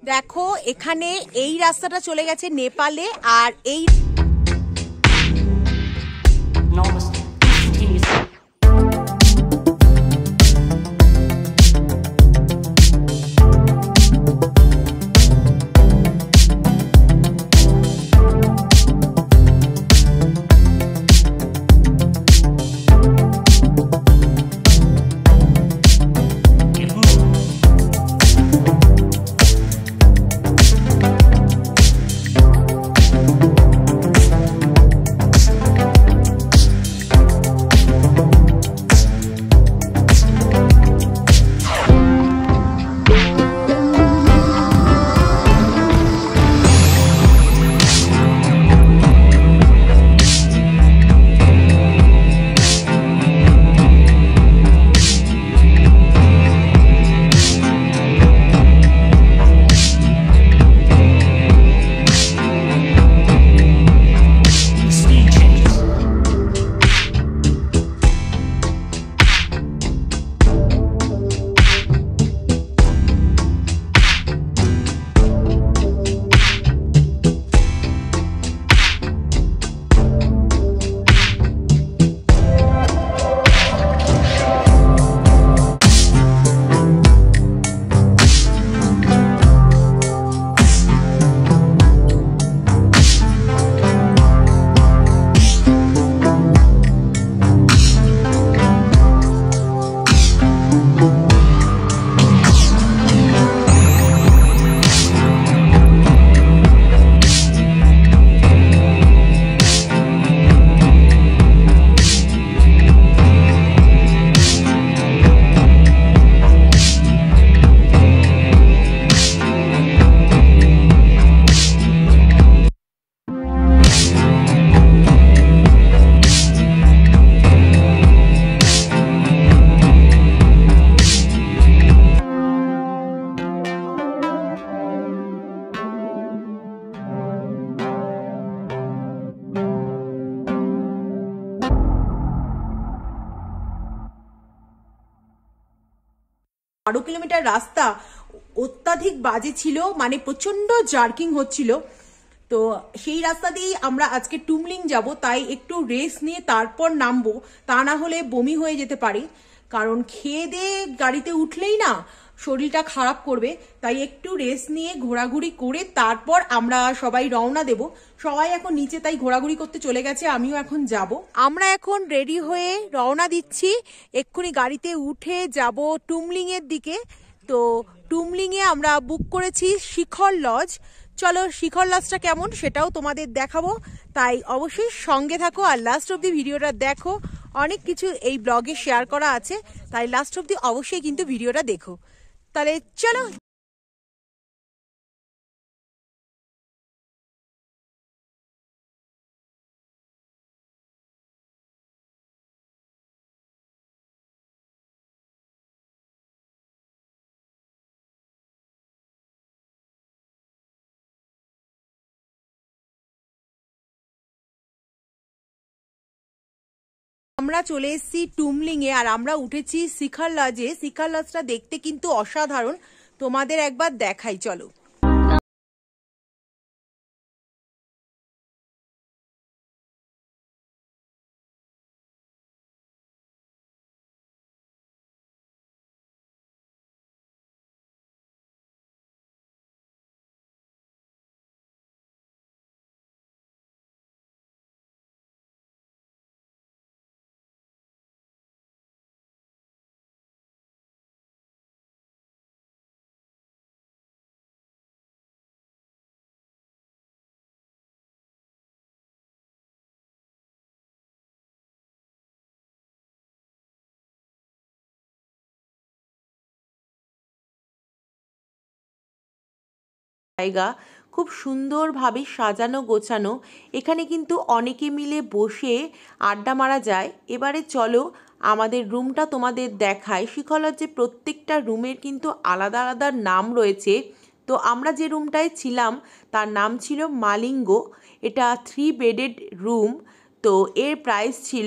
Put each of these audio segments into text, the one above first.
দেখো এখানে এই রাস্তাটা চলে গেছে নেপালে, আর এই বারো কিলোমিটার রাস্তা অত্যাধিক বাজে ছিল, মানে প্রচন্ড জার্কিং হচ্ছিল। তো সেই রাস্তা দিয়েই আমরা আজকে টুমলিং যাব, তাই একটু রেস্ট নিয়ে তারপর নামবো, তা না হলে বমি হয়ে যেতে পারে। কারণ খেয়ে দিয়ে গাড়িতে উঠলেই না শরীরটা খারাপ করবে, তাই একটু রেস্ট নিয়ে ঘোরাঘুরি করে তারপর আমরা সবাই রওনা দেব। সবাই এখন নিচে তাই ঘোরাঘুরি করতে চলে গেছে, আমিও এখন যাব। আমরা এখন রেডি হয়ে রওনা দিচ্ছি, এক্ষুনি গাড়িতে উঠে যাব টুমলিং এর দিকে। তো টুমলিং এ আমরা বুক করেছি শিখর লজ। চলো শিখর লজটা কেমন সেটাও তোমাদের দেখাবো, তাই অবশ্যই সঙ্গে থাকো আর লাস্ট অব্দি ভিডিওটা দেখো। অনেক কিছু এই ব্লগে শেয়ার করা আছে, তাই লাস্ট অব্দি অবশ্যই কিন্তু ভিডিওটা দেখো। তাহলে চলো। আমরা চলে এসেছি টুমলিং এ, আর আমরা উঠেছি শিখর লজে। শিখর লজটা দেখতে কিন্তু অসাধারণ, তোমাদের একবার দেখাই চলো। জায়গা খুব সুন্দরভাবে সাজানো গোছানো, এখানে কিন্তু অনেকে মিলে বসে আড্ডা মারা যায়। এবারে চলো আমাদের রুমটা তোমাদের দেখায়। শিখর লজে প্রত্যেকটা রুমের কিন্তু আলাদা আলাদা নাম রয়েছে। তো আমরা যে রুমটায় ছিলাম তার নাম ছিল মালিঙ্গ। এটা 3 বেডেড রুম। তো এর প্রাইস ছিল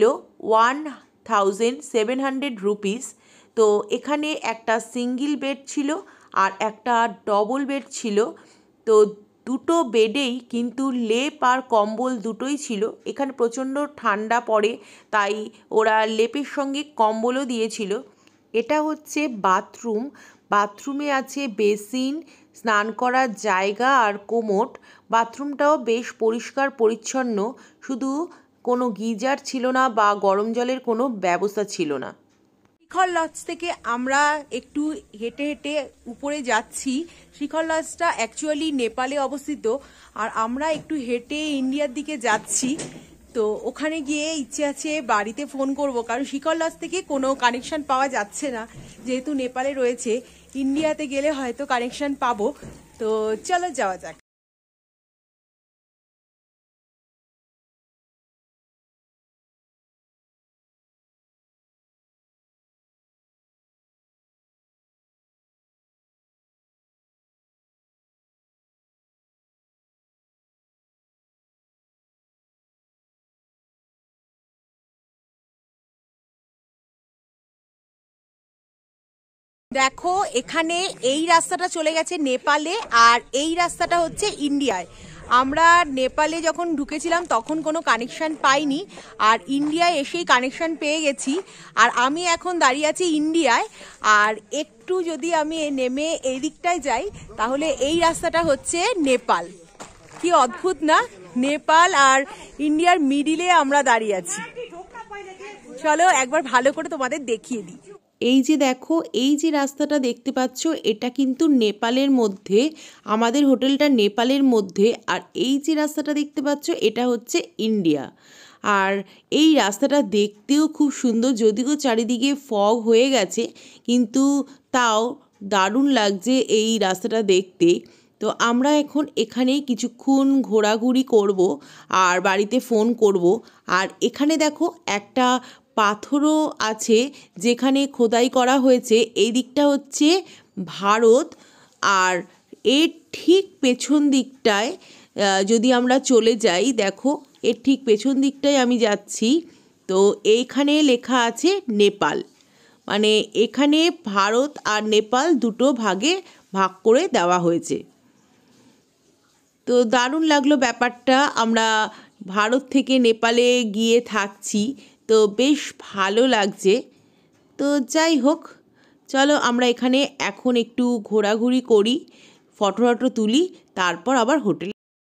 1700 রুপিস। তো এখানে একটা সিঙ্গেল বেড ছিল আর একটা ডবল বেড ছিল। তো দুটো বেডেই কিন্তু লেপ আর কম্বল দুটোই ছিল। এখানে প্রচণ্ড ঠান্ডা পড়ে, তাই ওরা লেপের সঙ্গে কম্বলও দিয়েছিল। এটা হচ্ছে বাথরুম। বাথরুমে আছে বেসিন, স্নান করার জায়গা আর কোমোড। বাথরুমটাও বেশ পরিষ্কার পরিচ্ছন্ন, শুধু কোনো গিজার ছিল না বা গরম জলের কোনো ব্যবস্থা ছিল না। শিখর লজ থেকে আমরা একটু হেঁটে হেঁটে উপরে যাচ্ছি। শিখর লজটা অ্যাকচুয়ালি নেপালে অবস্থিত, আর আমরা একটু হেঁটে ইন্ডিয়ার দিকে যাচ্ছি। তো ওখানে গিয়ে ইচ্ছে আছে বাড়িতে ফোন করব, কারণ শিখর লজ থেকে কোনো কানেকশন পাওয়া যাচ্ছে না, যেহেতু নেপালে রয়েছে। ইন্ডিয়াতে গেলে হয়তো কানেকশন পাবো। তো চলো যাওয়া যাক। দেখো, এখানে এই রাস্তাটা চলে গেছে নেপালে, আর এই রাস্তাটা হচ্ছে ইন্ডিয়ায়। আমরা নেপালে যখন ঢুকেছিলাম তখন কোনো কানেকশন পাইনি, আর ইন্ডিয়ায় এসেই কানেকশন পেয়ে গেছি। আর আমি এখন দাঁড়িয়ে আছি ইন্ডিয়ায়। আর একটু যদি আমি নেমে এই দিকটায় যাই, তাহলে এই রাস্তাটা হচ্ছে নেপাল। কি অদ্ভুত না, নেপাল আর ইন্ডিয়ার মিডিলে আমরা দাঁড়িয়ে আছি। চলো একবার ভালো করে তোমাদের দেখিয়ে দিই। এই যে দেখো, এই যে রাস্তাটা দেখতে পাচ্ছ, এটা কিন্তু নেপালের মধ্যে, আমাদের হোটেলটা নেপালের মধ্যে। আর এই যে রাস্তাটা দেখতে পাচ্ছ, এটা হচ্ছে ইন্ডিয়া। আর এই রাস্তাটা দেখতেও খুব সুন্দর, যদিও চারিদিকে ফগ হয়ে গেছে, কিন্তু তাও দারুণ লাগছে এই রাস্তাটা দেখতে। তো আমরা এখন এখানে কিছুক্ষণ ঘোরাঘুরি করব আর বাড়িতে ফোন করব। আর এখানে দেখো একটা পাথরও আছে যেখানে খোদাই করা হয়েছে। এই দিকটা হচ্ছে ভারত, আর এর ঠিক পেছন দিকটায় যদি আমরা চলে যাই, দেখো এর ঠিক পেছন দিকটায় আমি যাচ্ছি। তো এইখানে লেখা আছে নেপাল, মানে এখানে ভারত আর নেপাল দুটো ভাগে ভাগ করে দেওয়া হয়েছে। তো দারুণ লাগলো ব্যাপারটা। আমরা ভারত থেকে নেপালে গিয়ে থাকছি, তো বেশ ভালো লাগছে। তো যাই হোক, চলো আমরা এখানে এখন একটু ঘোরাঘুরি করি, ফটো টটো তুলি, তারপর আবার হোটেলে।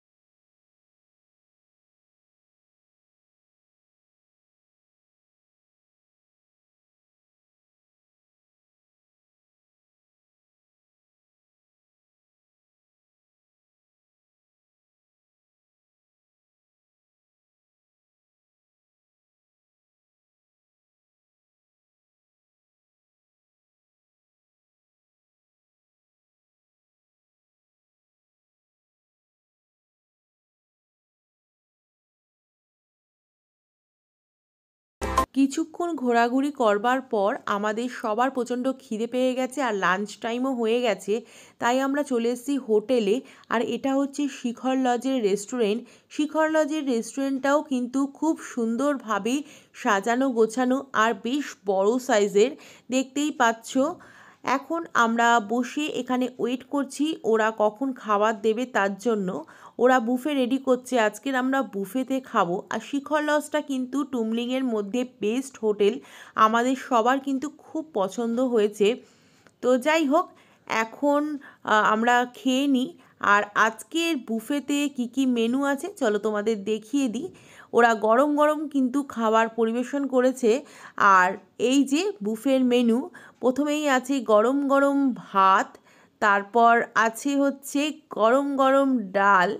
কিছুক্ষণ ঘোরাঘুরি করবার পর আমাদের সবার প্রচণ্ড খিদে পেয়ে গেছে, আর লাঞ্চ টাইমও হয়ে গেছে। তাই আমরা চলে এসেছি হোটেলে। আর এটা হচ্ছে শিখর লজের রেস্টুরেন্ট। শিখর লজের রেস্টুরেন্টটাও কিন্তু খুব সুন্দরভাবে সাজানো গোছানো, আর বেশ বড় সাইজের, দেখতেই পাচ্ছ। এখন আমরা বসে এখানে ওয়েট করছি ওরা কখন খাবার দেবে তার জন্য। ওরা বুফে রেডি করছে, আজকের আমরা বুফেতে খাবো। আর শিখর লজটা কিন্তু টুমলিংয়ের মধ্যে বেস্ট হোটেল, আমাদের সবার কিন্তু খুব পছন্দ হয়েছে। তো যাই হোক, এখন আমরা খেয়ে নিই। আর আজকের বুফেতে কি কি মেনু আছে চলো তোমাদের দেখিয়ে দিই। ওরা গরম গরম কিন্তু খাবার পরিবেশন করেছে। আর এই যে বুফের মেনু, প্রথমেই আছে গরম গরম ভাত, তারপর আছে হচ্ছে গরম গরম ডাল।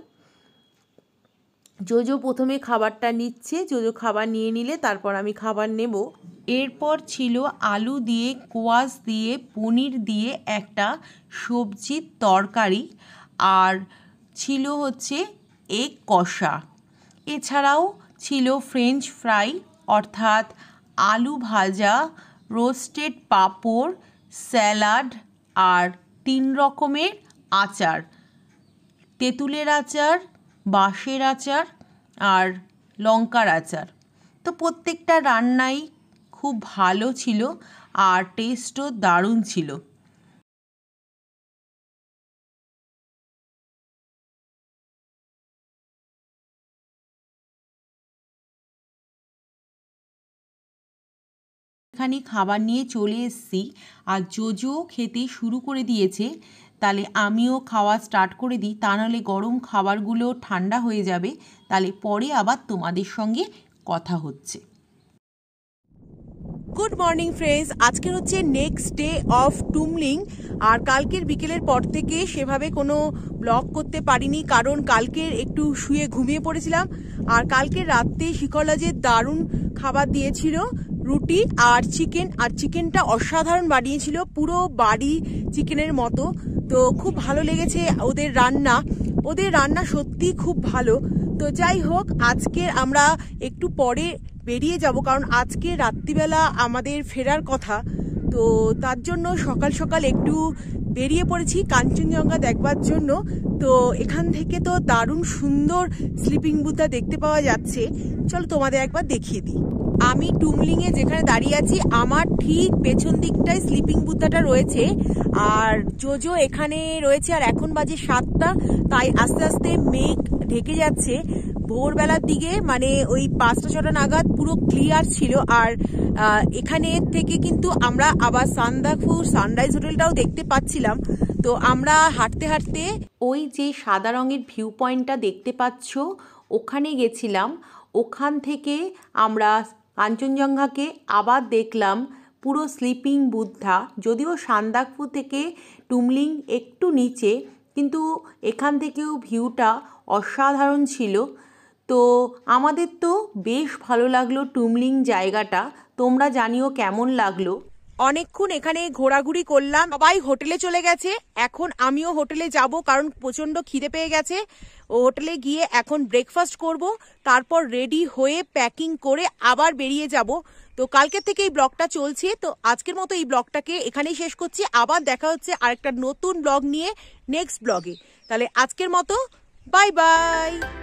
জোজো প্রথমে খাবারটা নিচ্ছে, জোজো খাবার নিয়ে নিলে তারপর আমি খাবার নেব। এরপর ছিল আলু দিয়ে, কোয়াশ দিয়ে, পনির দিয়ে একটা সবজির তরকারি, আর ছিল হচ্ছে এগ কষা। এছাড়াও ছিল ফ্রেঞ্চ ফ্রাই, অর্থাৎ আলু ভাজা, রোস্টেড পাঁপড়, স্যালাড, আর 3 রকমের আচার, তেঁতুলের আচার, বাঁশের আচার, আর লঙ্কার আচার। তো প্রত্যেকটা রান্নাই খুব ভালো ছিল, আর টেস্টও দারুণ ছিল। অনেকখানি খাবার নিয়ে চলে এসেছি আর জোজো খেতে শুরু করে দিয়েছে। তাহলে আমিও খাওয়া স্টার্ট করে দিই, তা নাহলে গরম খাবারগুলো ঠান্ডা হয়ে যাবে। তাহলে পরে আবার তোমাদের সঙ্গে কথা হচ্ছে। গুড মর্নিং ফ্রেন্ডস, আজকের হচ্ছে নেক্সট ডে অফ টুমলিং। আর কালকের বিকেলের পর থেকে সেভাবে কোনো ব্লগ করতে পারিনি, কারণ কালকের একটু শুয়ে ঘুমিয়ে পড়েছিলাম। আর কালকের রাত্রে শিকলা যে দারুণ খাবার দিয়েছিল, রুটি আর চিকেন, আর চিকেনটা অসাধারণ বানিয়েছিল, পুরো বাড়ি চিকেনের মতো। তো খুব ভালো লেগেছে ওদের রান্না সত্যি খুব ভালো। তো যাই হোক, আজকে আমরা একটু পরে বেরিয়ে যাব, কারণ আজকে রাত্রিবেলা আমাদের ফেরার কথা। তো তার জন্য সকাল সকাল একটু বেরিয়ে পড়েছি কাঞ্চনজঙ্ঘা দেখবার জন্য। তো এখান থেকে তো দারুণ সুন্দর স্লিপিং বুথটা দেখতে পাওয়া যাচ্ছে। চলো তোমাদের একবার দেখিয়ে দিই। আমি টুমলিংয়ে যেখানে দাঁড়িয়ে আছি, আমার ঠিক পেছন দিকটায় স্লিপিং বুথটা রয়েছে, আর জোজো এখানে রয়েছে। আর এখন বাজে 7টা, তাই আস্তে আস্তে মেঘ ঢেকে যাচ্ছে। ভোরবেলার দিকে মানে ওই 5টা-6টা নাগাদ পুরো ক্লিয়ার ছিল। আর এখানে থেকে কিন্তু আমরা আবার সান্দাকফু সানরাইজ হোটেলটাও দেখতে পাচ্ছিলাম। তো আমরা হাঁটতে হাঁটতে ওই যে সাদা রঙের ভিউ পয়েন্টটা দেখতে পাচ্ছ, ওখানে গেছিলাম। ওখান থেকে আমরা কাঞ্চনজঙ্ঘাকে আবার দেখলাম, পুরো স্লিপিং বুথটা। যদিও সান্দাকফু থেকে টুমলিং একটু নিচে, কিন্তু এখান থেকেও ভিউটা অসাধারণ ছিল। তো আমাদের তো বেশ ভালো লাগলো টুমলিং জায়গাটা। তোমরা জানিও কেমন লাগলো। অনেকক্ষণ এখানে ঘোরাঘুরি করলাম, সবাই হোটেলে চলে গেছে। এখন আমিও হোটেলে যাব, কারণ প্রচন্ড খিদে পেয়ে গেছে। ও হোটেলে গিয়ে এখন ব্রেকফাস্ট করব, তারপর রেডি হয়ে প্যাকিং করে আবার বেরিয়ে যাব। তো কালকে থেকে এই ব্লগটা চলছে। তো আজকের মতো এই ব্লগটাকে এখানেই শেষ করছি। আবার দেখা হচ্ছে আরেকটা নতুন ব্লগ নিয়ে নেক্সট ব্লগে। তাহলে আজকের মতো বাই বাই।